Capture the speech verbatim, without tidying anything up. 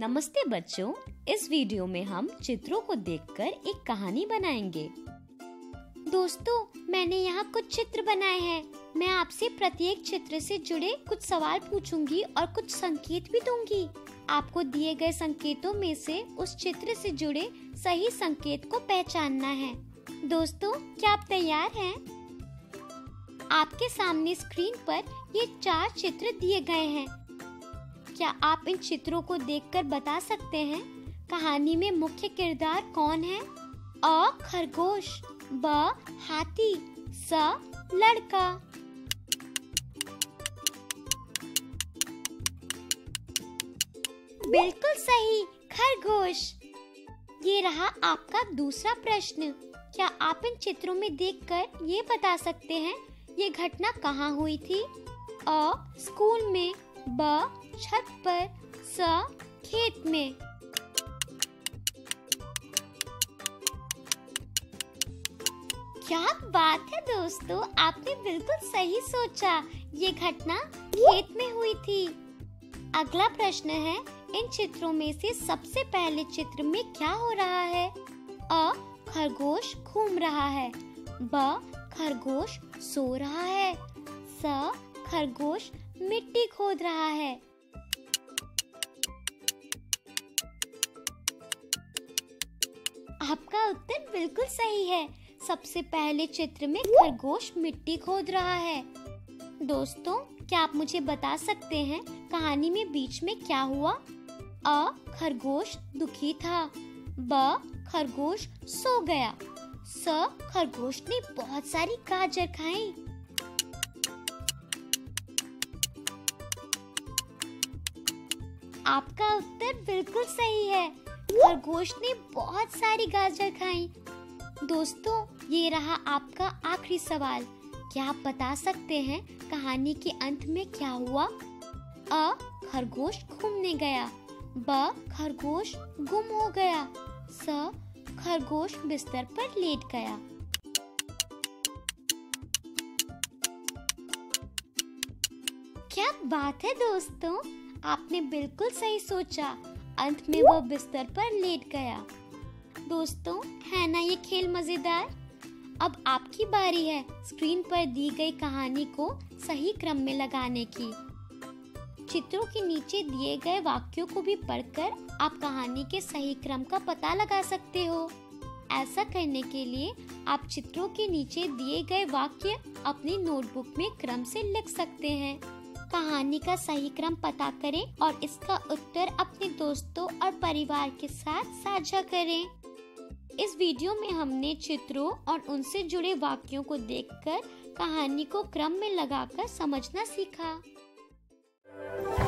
नमस्ते बच्चों, इस वीडियो में हम चित्रों को देखकर एक कहानी बनाएंगे। दोस्तों, मैंने यहाँ कुछ चित्र बनाए हैं। मैं आपसे प्रत्येक चित्र से जुड़े कुछ सवाल पूछूंगी और कुछ संकेत भी दूंगी। आपको दिए गए संकेतों में से उस चित्र से जुड़े सही संकेत को पहचानना है। दोस्तों, क्या आप तैयार हैं? आपके सामने स्क्रीन पर ये चार चित्र दिए गए हैं। क्या आप इन चित्रों को देखकर बता सकते हैं कहानी में मुख्य किरदार कौन है? अ खरगोश, ब हाथी, स लड़का। बिल्कुल सही, खरगोश। ये रहा आपका दूसरा प्रश्न। क्या आप इन चित्रों में देखकर ये बता सकते हैं ये घटना कहाँ हुई थी? अ स्कूल में, ब छत पर, स खेत में। क्या बात है दोस्तों, आपने बिल्कुल सही सोचा। ये घटना खेत में हुई थी। अगला प्रश्न है, इन चित्रों में से सबसे पहले चित्र में क्या हो रहा है? अ खरगोश घूम रहा है, ब खरगोश सो रहा है, स खरगोश मिट्टी खोद रहा है। आपका उत्तर बिल्कुल सही है। सबसे पहले चित्र में खरगोश मिट्टी खोद रहा है। दोस्तों, क्या आप मुझे बता सकते हैं कहानी में बीच में क्या हुआ? अ खरगोश दुखी था, ब खरगोश सो गया, स खरगोश ने बहुत सारी गाजर खाई। आपका उत्तर बिल्कुल सही है। खरगोश ने बहुत सारी गाजर खाई। दोस्तों, ये रहा आपका आखिरी सवाल। क्या आप बता सकते हैं कहानी के अंत में क्या हुआ? अ खरगोश घूमने गया, ब खरगोश गुम हो गया, स खरगोश बिस्तर पर लेट गया। क्या बात है दोस्तों, आपने बिल्कुल सही सोचा। अंत में वह बिस्तर पर लेट गया। दोस्तों, है ना ये खेल मजेदार? अब आपकी बारी है स्क्रीन पर दी गई कहानी को सही क्रम में लगाने की। चित्रों के नीचे दिए गए वाक्यों को भी पढ़कर आप कहानी के सही क्रम का पता लगा सकते हो। ऐसा करने के लिए आप चित्रों के नीचे दिए गए वाक्य अपनी नोटबुक में क्रम से लिख सकते हैं। कहानी का सही क्रम पता करें और इसका उत्तर अपने दोस्तों और परिवार के साथ साझा करें। इस वीडियो में हमने चित्रों और उनसे जुड़े वाक्यों को देखकर कहानी को क्रम में लगाकर समझना सीखा।